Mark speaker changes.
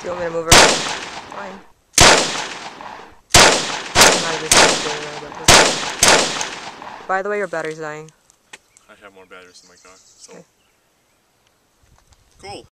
Speaker 1: Do you want me to move around? Fine. I'm not even sure about this. By the way, your battery's dying.
Speaker 2: I have more batteries in my car, so.
Speaker 1: Okay.
Speaker 2: Cool.